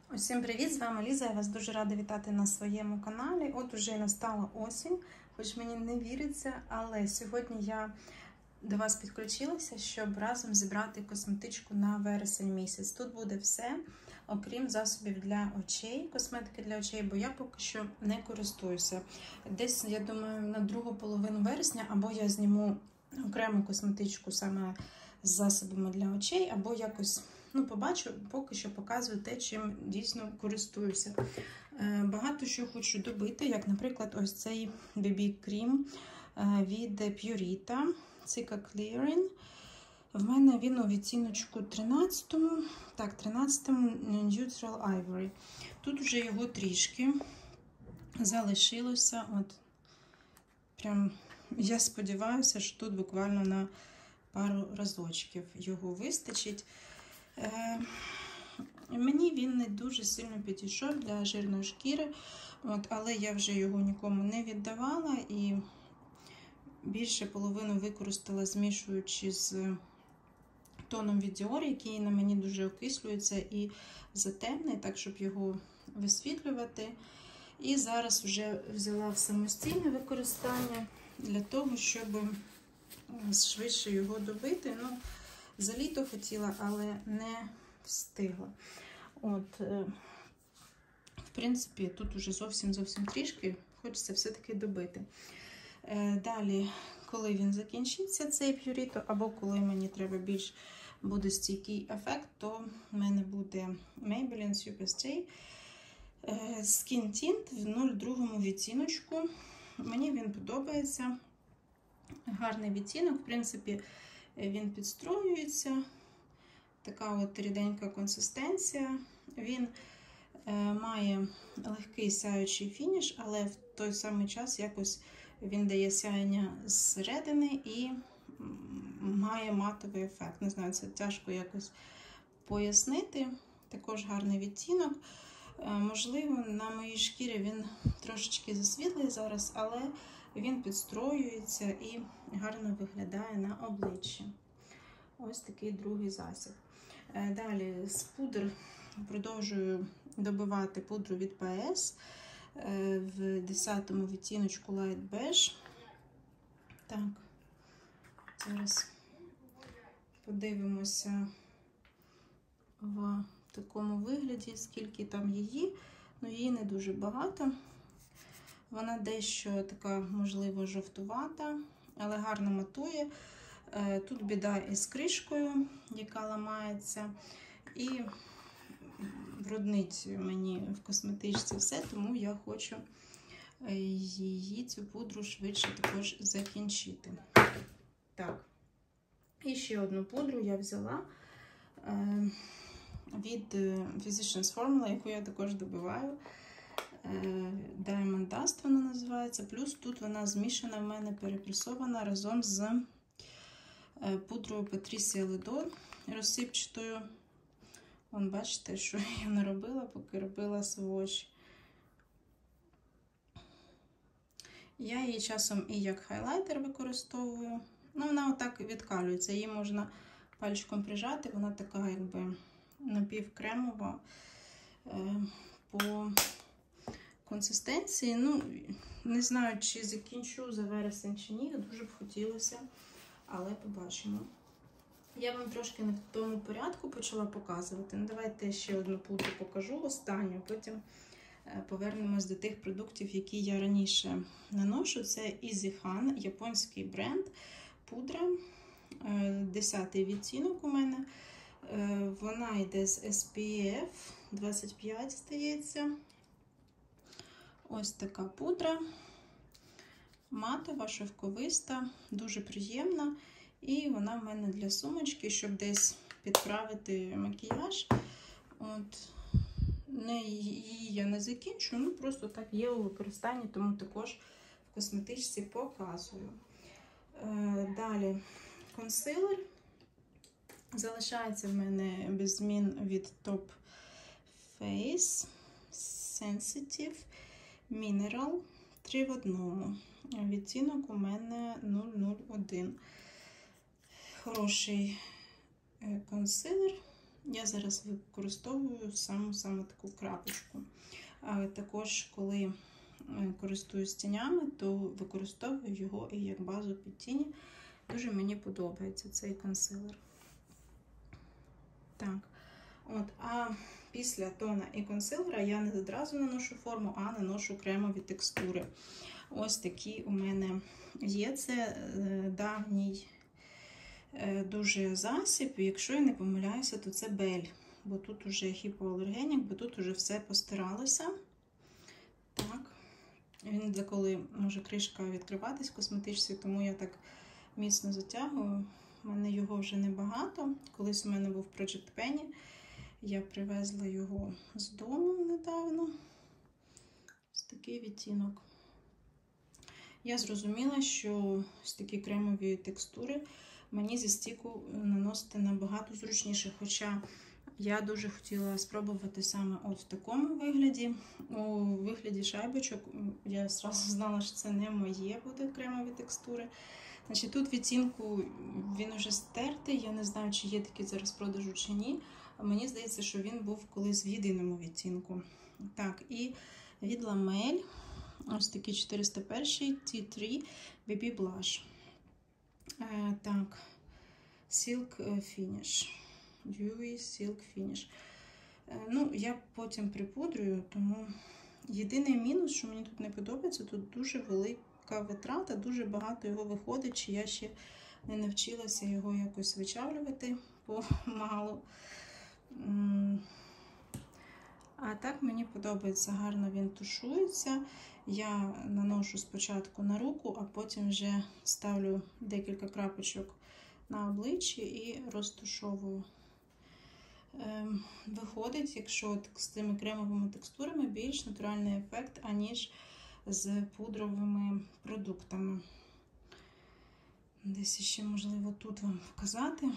Усім привіт! З вами Ліза. Я вас дуже рада вітати на своєму каналі. От уже і настала осінь, хоч мені не віриться, але сьогодні я до вас підключилася, щоб разом зібрати косметичку на вересень місяць. Тут буде все, окрім засобів для очей, косметики для очей, бо я поки що не користуюся. Десь, я думаю, на другу половину вересня або я зніму окрему косметичку саме з засобами для очей, або якось побачу, поки що показую те, чим дійсно користуюся. Багато що хочу добити, як, наприклад, ось цей BB-крім від Purita, Cica Clearing. В мене він у відтіночку 13-му, так, 13-му Neutral Ivory. Тут вже його трішки залишилося. От, прям, я сподіваюся, що тут буквально на пару разочків його вистачить. Мені він не дуже сильно підійшов для жирної шкіри, але я вже його нікому не віддавала і більше половину використала, змішуючи з тоном від Dior, який на мені дуже окислюється і затемний, так, щоб його висвітлювати. І зараз вже взяла в самостійне використання для того, щоб швидше його добити. За літо хотіла, але не встигла. В принципі, тут уже зовсім трішки, хочеться все-таки добити. Далі, коли він закінчиться, цей Purito, або коли мені треба більш буде стійкий ефект, то в мене буде Maybelline Superstay Skin Tint в 02 відтіночку. Мені він подобається. Гарний відтінок, в принципі, він підстроюється, така от ріденька консистенція. Він має легкий сяючий фініш, але в той самий час якось він дає сяєння зсередини і має матовий ефект. Не знаю, це тяжко якось пояснити. Також гарний відтінок. Можливо, на моїй шкірі він трошечки засвітлий зараз, але він підстроюється і гарно виглядає на обличчі. Ось такий другий засіб. Далі з пудр продовжую добивати пудру від PS в 10-му відтіночку Light Beige. Так, зараз подивимося в такому вигляді, скільки там її. Її не дуже багато. Вона дещо така, можливо, жовтувата, але гарно матує. Тут біда із кришкою, яка ламається, і бруднить мені в косметичці все, тому я хочу її, цю пудру, швидше також закінчити. Так, і ще одну пудру я взяла від Physicians Formula, яку я також добиваю. Diamond Dust вона називається, плюс тут вона змішана в мене, перепресована разом з пудрою Patricia Lidl розсипчатою. Бачите, що я наробила, поки робила сводч. Я її часом і як хайлайтер використовую. Вона отак відкалюється, її можна пальчиком прижати, вона така якби напівкремова по консистенції. Не знаю, чи закінчу за вересень чи ні, дуже б хотілося, але побачимо. Я вам трошки не в тому порядку почала показувати. Давайте ще одну пудру покажу, останню, потім повернемось до тих продуктів, які я раніше наношу. Це EasyHan, японський бренд, пудра, 10-й відтінок у мене. Вона йде з SPF 25, здається. Ось така пудра, матова, шовковиста, дуже приємна. І вона в мене для сумочки, щоб десь підправити макіяж. Її я не закінчу, просто так є у використанні, тому також в косметичці показую. Далі консилер. Залишається в мене без змін від Top Face Sensitive Mineral 3 в 1. Відтінок у мене 001. Хороший консилер, Я зараз використовую саме таку крапочку. Також, коли користуюсь тінями, то використовую його і як базу під тіні. Дуже мені подобається цей консилер. Так, а після тона і консилера я не одразу наношу форму, а наношу кремові текстури. Ось такі у мене є. Це давній дуже засіб. Якщо я не помиляюся, то це Бель. Бо тут уже гіпоалергенік, бо тут уже все постиралося. Так. Він деколи може кришка відкриватись в косметичці, тому я так міцно затягую. У мене його вже небагато. Колись у мене був Project Penny. Я привезла його з дому недавно. Ось такий відтінок. Я зрозуміла, що ось такі кремові текстури мені зі стіку наносити набагато зручніше. Хоча я дуже хотіла спробувати саме от в такому вигляді. У вигляді шайбочок я зразу знала, що це не моє буде кремові текстури. Значить, тут відтінку він вже стертий, я не знаю, чи є такі зараз в продажу чи ні. Мені здається, що він був колись в єдиному відтінку. Так, і від Ламель, ось такий 401 T3 BB Blush. Так, Silk Finish. Dewy Silk Finish. Ну, я потім припудрюю, тому єдиний мінус, що мені тут не подобається, тут дуже велика витрата, дуже багато його виходить, чи я ще не навчилася його якось вичавлювати помалу. А так мені подобається, гарно він тушується. Я наношу спочатку на руку, а потім вже ставлю декілька крапочок на обличчі і розтушовую. Виходить, якщо з цими кремовими текстурами, більш натуральний ефект, аніж з пудровими продуктами. Десь ще, можливо, тут вам показати.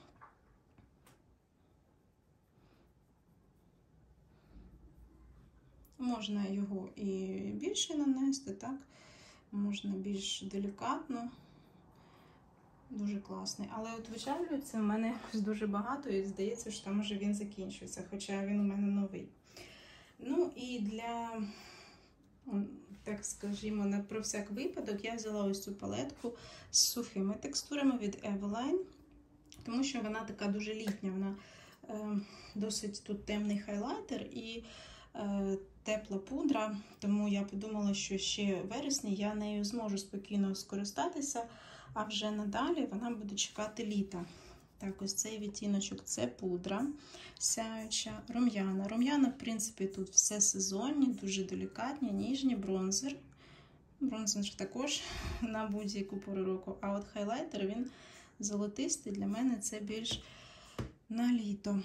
Можна його і більше нанести, так? Можна більш делікатно. Дуже класний. Але от вичавлюється в мене дуже багато і здається, що там вже він закінчується, хоча він у мене новий. Ну і для, так скажімо, про всяк випадок я взяла ось цю палетку з сухими текстурами від Eveline, тому що вона така дуже літня, вона досить тут темний хайлайтер і тепла пудра, тому я подумала, що ще в вересні я нею зможу спокійно скористатися, а вже надалі вона буде чекати літа. Так, ось цей відтіночок – це пудра сяюча, рум'яна. Рум'яна, в принципі, тут все сезонні, дуже делікатні, ніжні, бронзер. Бронзер також на будь-яку пору року. А от хайлайтер, він золотистий, для мене це більш на літо.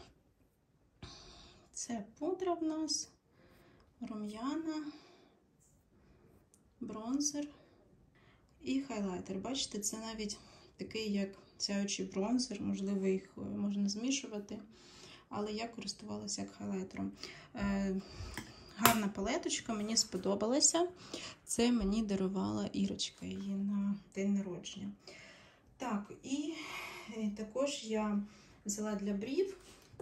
Це пудра в нас, рум'яна, бронзер і хайлайтер. Бачите, це навіть такий, як сяючий бронзер, можливо, їх можна змішувати, але я користувалася як хайлайтером. Гарна палеточка, мені сподобалася. Це мені дарувала Ірочка її на день народження. Так, і також я взяла для брів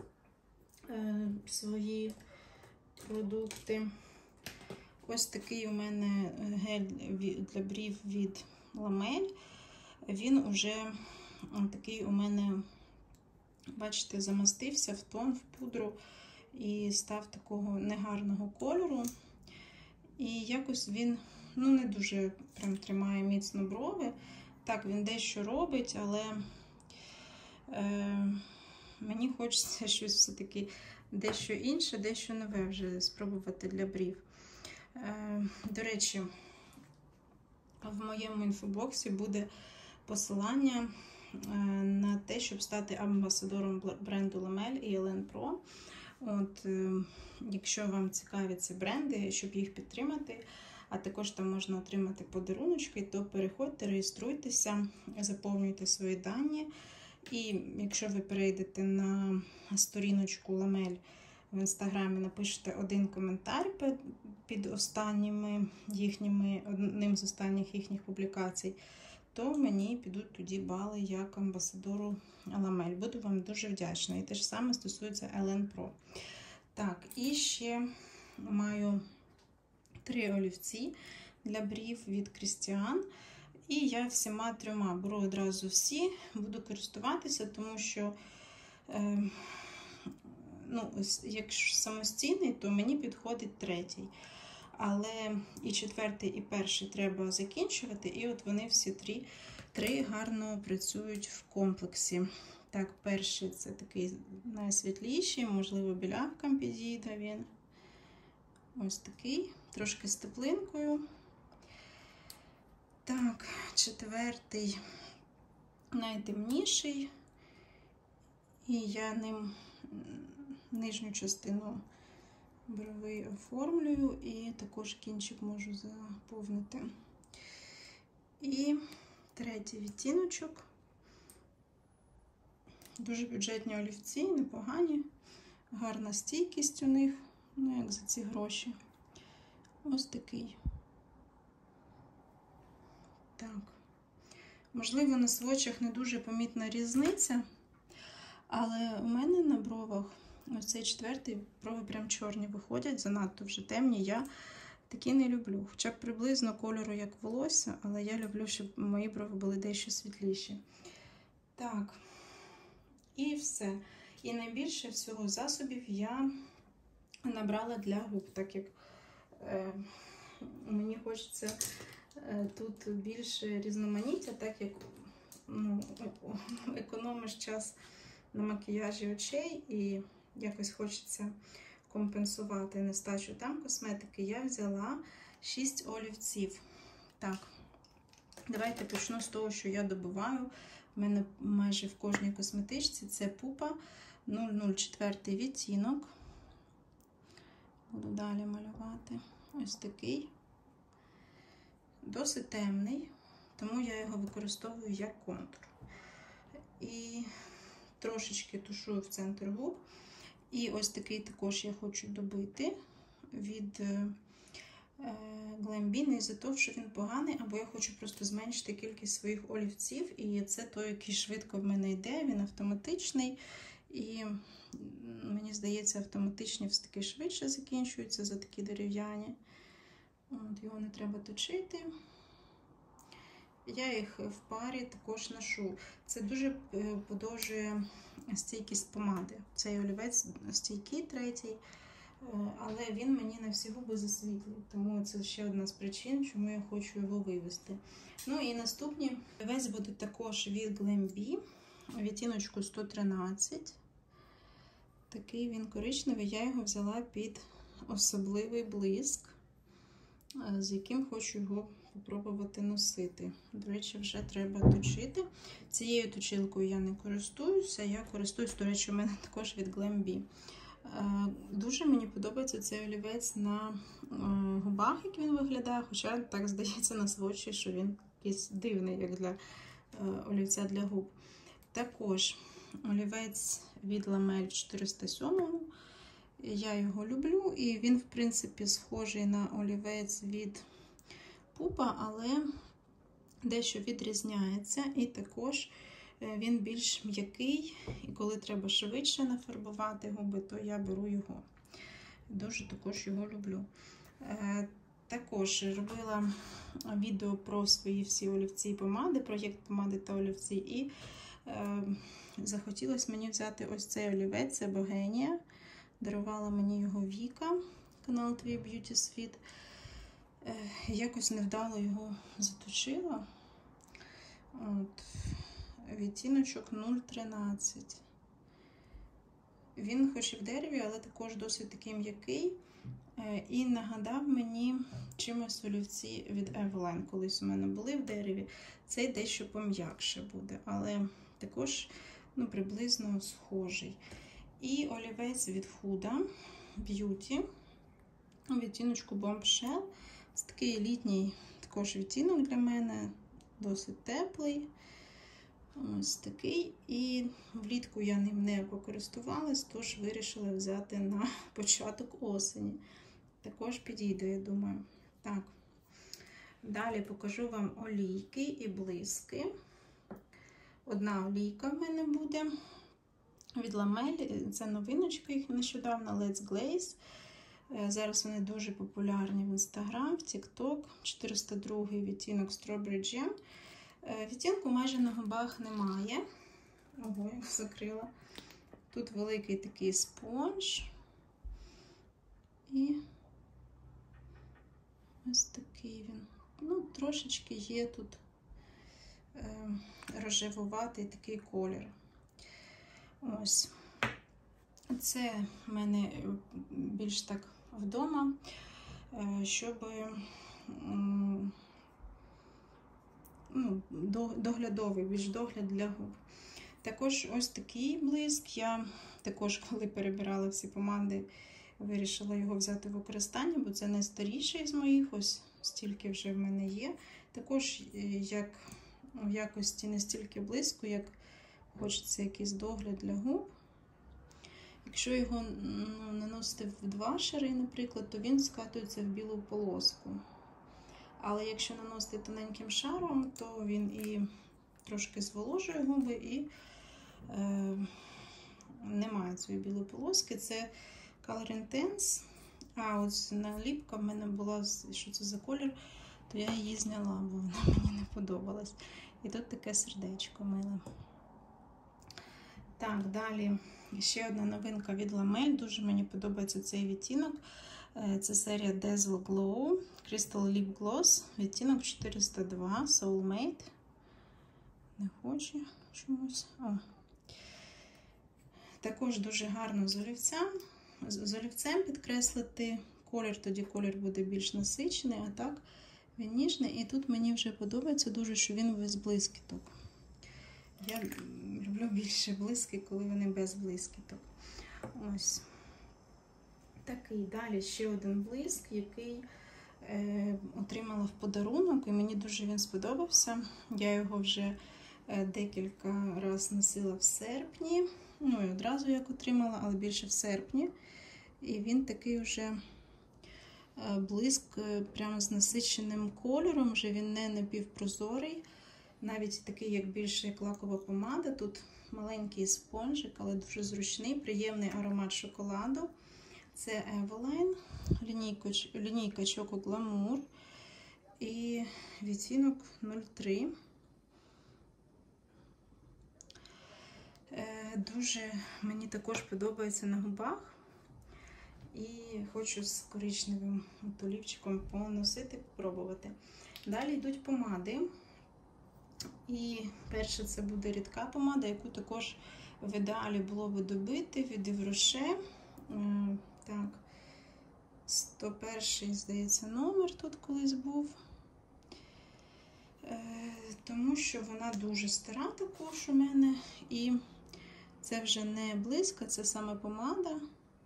свої продукти. Ось такий у мене гель для брів від Ламель. Він уже такий у мене, бачите, замастився в тон, в пудру і став такого негарного кольору. І якось він, ну, не дуже прям тримає міцно брови. Так, він дещо робить, але мені хочеться щось все-таки дещо інше, дещо нове вже спробувати для брів. До речі, в моєму інфобоксі буде посилання на те, щоб стати амбасадором бренду Ламель і Елен Про. От, якщо вам цікаві ці бренди, щоб їх підтримати, а також там можна отримати подаруночки, то переходьте, реєструйтеся, заповнюйте свої дані. І якщо ви перейдете на сторіночку Ламель в інстаграмі, напишете один коментар під останніми їхніми, одним з останніх їхніх публікацій, то мені підуть тоді бали як амбасадору ламель. Буду вам дуже вдячна. І те ж саме стосується LN Pro. Так, і ще маю 3 олівці для брів від Christian. І я всіма 3 беру одразу всі, буду користуватися, тому що, якщо самостійний, то мені підходить 3-й. Але і 4-й, і 1-й треба закінчувати, і от вони всі 3 гарно працюють в комплексі. Так, 1-й це такий найсвітліший, можливо, білявкам підійде він. Ось такий, трошки з теплинкою. Так, 4-й найтемніший, і я ним нижню частину брови оформлюю, і також кінчик можу заповнити. І 3-й відтіночок. Дуже бюджетні олівці, непогані, гарна стійкість у них, як за ці гроші. Ось такий. Так, можливо, на сводчах не дуже помітна різниця, але у мене на бровах, ось цей 4-й, брови прям чорні виходять, занадто вже темні. Я такі не люблю. Хоча б приблизно кольору, як волосся, але я люблю, щоб мої брови були дещо світліші. Так, і все. І найбільше всього засобів я набрала для губ, так як мені хочеться тут більше різноманіття, так як економиш час на макіяжі очей і якось хочеться компенсувати нестачу там косметики, я взяла 6 олівців. Так, давайте почну з того, що я добуваю. У мене майже в кожній косметичці це Pupa 004 відтінок. Буду далі малювати. Ось такий. Досить темний, тому я його використовую як контур. І трошечки тушую в центр губ. І ось такий також я хочу добити від Glam-B, не за те, що він поганий, або я хочу просто зменшити кількість своїх олівців. І це той, який швидко в мене йде, він автоматичний. І мені здається, автоматичні все-таки швидше закінчуються за такі дерев'яні. От, його не треба точити. Я їх в парі також ношу. Це дуже подовжує стійкість помади. Цей олівець стійкий 3-й, але він мені на всі губи засвітлює. Тому це ще одна з причин, чому я хочу його вивести. Ну і наступні олівець буде також від Glam-B, відтіночку 113. Такий він коричневий, я його взяла під особливий блиск, з яким хочу його спробувати носити. До речі, вже треба точити. Цією точилкою я не користуюся, я користуюсь, до речі, у мене також від Glam-B. Дуже мені подобається цей олівець на губах, як він виглядає, хоча так здається на сводчі, що він якийсь дивний, як для олівця для губ. Також олівець від Ламель 407. Я його люблю, і він, в принципі, схожий на олівець від Pupa, але дещо відрізняється. І також він більш м'який, і коли треба швидше нафарбувати губи, то я беру його. Дуже також його люблю. Також робила відео про свої всі олівці і помади, проєкт помади та олівці, і захотілося мені взяти ось цей олівець, це Богенія. Дарувала мені його Віка, канал Твій Beauty Sweet. Якось невдало його заточила. От, відтіночок 013. Він хоч і в дереві, але також досить такий м'який. І нагадав мені чимось олівці від Eveline. Колись у мене були в дереві. Цей дещо пом'якше буде, але також приблизно схожий. І олівець від Huda Beauty у відтіночку Bombshell. Це такий літній також відтінок для мене, досить теплий. Ось такий. І влітку я ним не покористувалась, тож вирішила взяти на початок осені. Також підійде, я думаю. Так, Далі покажу вам олійки і блиски. Одна олійка в мене буде від Ламель. Це новиночка їх нещодавно, Let's Glaze. Зараз вони дуже популярні в Instagram, в TikTok. 402 відтінок Strawberry Jam. Відтінку майже на губах немає. Ого, я закрила. Тут великий такий спонж. І ось такий він. Ну, трошечки є тут рожевуватий такий колір. Ось. Це в мене більш так вдома, щоб доглядовий, більш догляд для губ. Також ось такий блиск. Я також, коли перебирала всі помади, вирішила його взяти в використання, бо це найстаріший з моїх, ось стільки вже в мене є. Також як в якості не стільки блиску, як хочеться якийсь догляд для губ. Якщо його наносити в 2 шари, наприклад, то він скатується в білу полоску. Але якщо наносити тоненьким шаром, то він і трошки зволожує губи, і немає цієї білої полоски. Це Color Intense. А ось наліпка в мене була, що це за колір, то я її зняла, бо вона мені не подобалась. І тут таке сердечко миле. Так, далі ще одна новинка від Ламель. Дуже мені подобається цей відтінок. Це серія Dazzle Glow Crystal Lip Gloss. Відтінок 402 Soulmate. Не хочу чомусь. Також дуже гарно з олівцем підкреслити колір, тоді колір буде більш насичений, а так він ніжний. І тут мені вже подобається дуже, що він без блискіток. Я люблю більше блиски, коли вони без блискіток. Ось такий. Далі ще один блиск, який отримала в подарунок, і мені дуже він сподобався. Я його вже декілька разів носила в серпні. Ну і одразу як отримала, але більше в серпні. І він такий вже блиск прямо з насиченим кольором, вже він не напівпрозорий. Навіть такий, як більше як лакова помада. Тут маленький спонжик, але дуже зручний, приємний аромат шоколаду. Це Eveline, лінійка Choco Glamour і відтінок 03. Дуже мені також подобається на губах. І хочу з коричневим олівчиком поносити, попробувати. Далі йдуть помади. І перше це буде рідка помада, яку також в ідеалі було би добити від Yves Rocher. Так, 101, здається, номер тут колись був. Тому що вона дуже стара також у мене. І це вже не близько, це саме помада.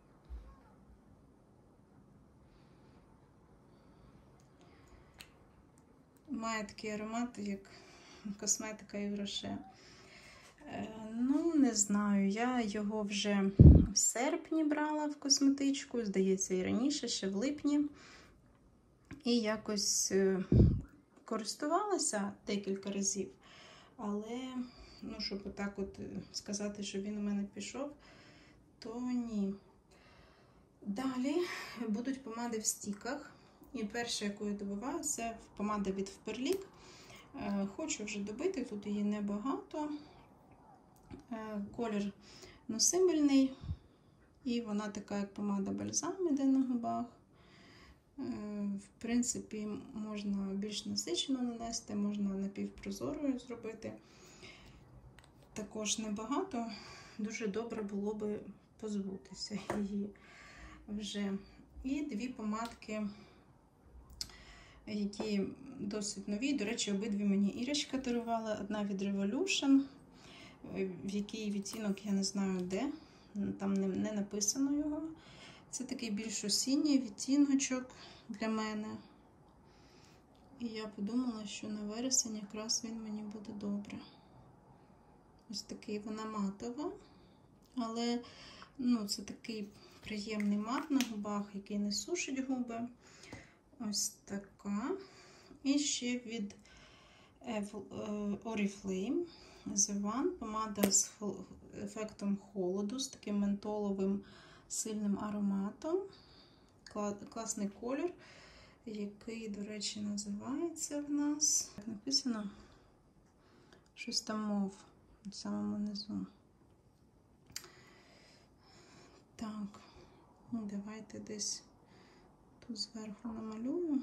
Має такий аромат, як косметика Yves Rocher. Ну, не знаю, я його вже в серпні брала в косметичку, здається, і раніше, ще в липні. І якось користувалася декілька разів. Але, ну, щоб отак от сказати, що він у мене пішов, то ні. Далі будуть помади в стіках. І перша, яку я добиваю, це помада від Faberlic. Хочу вже добити, тут її небагато. Колір носибельний. І вона така, як помада бальзам, іде на губах. В принципі, можна більш насичено нанести, можна напівпрозорою зробити. Також небагато. Дуже добре було би позбутися її вже. І дві помадки, які досить нові. До речі, обидві мені Ірочка дарувала. Одна від Revolution, в який відтінок, я не знаю де, там не написано його. Це такий більш осінній відтіночок для мене. І я подумала, що на вересень якраз він мені буде добре. Ось такий, вона матова, але ну, це такий приємний мат на губах, який не сушить губи. Ось така. І ще від Oriflame The One, помада з ефектом холоду, з таким ментоловим сильним ароматом. Класний колір, який, до речі, називається в нас. Так написано щось там мов в самому низу. Так, давайте десь тут зверху намалюю.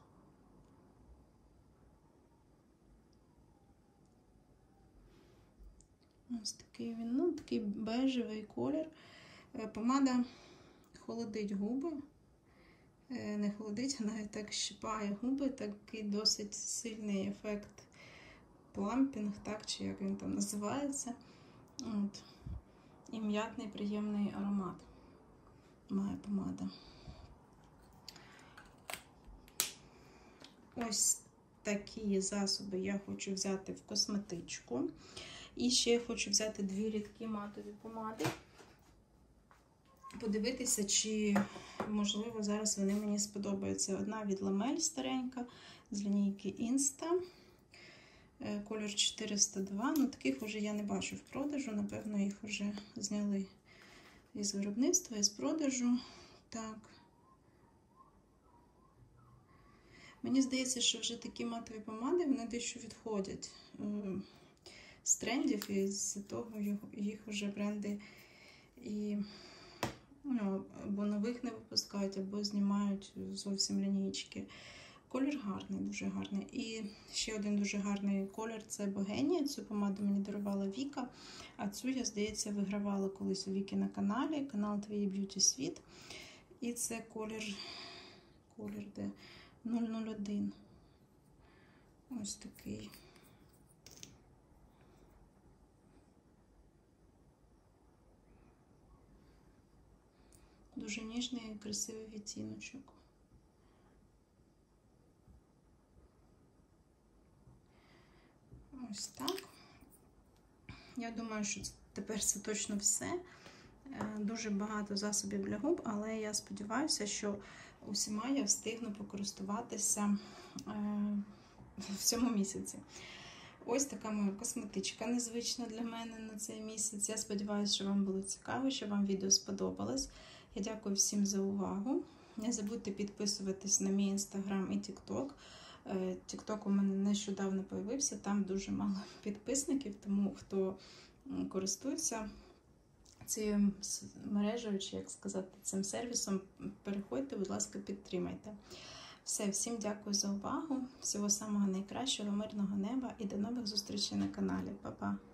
Ось такий він, ну, такий бежевий колір. Помада холодить губи. Не холодить, а навіть так щипає губи. Такий досить сильний ефект плампінг, так, чи як він там називається. От. І м'ятний приємний аромат має помада. Ось такі засоби я хочу взяти в косметичку. І ще я хочу взяти 2 рідкі матові помади. Подивитися, чи, можливо, зараз вони мені сподобаються. Одна від Lamel старенька, з лінійки Insta. Колір 402. Ну, таких вже я не бачу в продажу. Напевно, їх вже зняли із виробництва, із продажу. Так. Мені здається, що вже такі матові помади, вони дещо відходять з трендів, і з того їх вже бренди і, ну, або нових не випускають, або знімають зовсім лінійки. Колір гарний, дуже гарний. І ще один дуже гарний колір – це Богенія. Цю помаду мені дарувала Віка, а цю, я, здається, вигравала колись у Віки на каналі, канал Твій Б'юті Світ. І це колір де 001. Ось такий. Дуже ніжний і красивий відтіночок. Ось так. Я думаю, що тепер це точно все. Дуже багато засобів для губ, але я сподіваюся, що усіма я встигну покористуватися в цьому місяці. Ось така моя косметичка незвична для мене на цей місяць. Я сподіваюся, що вам було цікаво, що вам відео сподобалось. Я дякую всім за увагу. Не забудьте підписуватись на мій інстаграм і тікток. Тікток у мене нещодавно появився, там дуже мало підписників, тому хто користується цією мережею, чи, як сказати, цим сервісом, переходьте, будь ласка, підтримайте. Все, всім дякую за увагу, всього самого найкращого, мирного неба і до нових зустрічей на каналі. Па-па!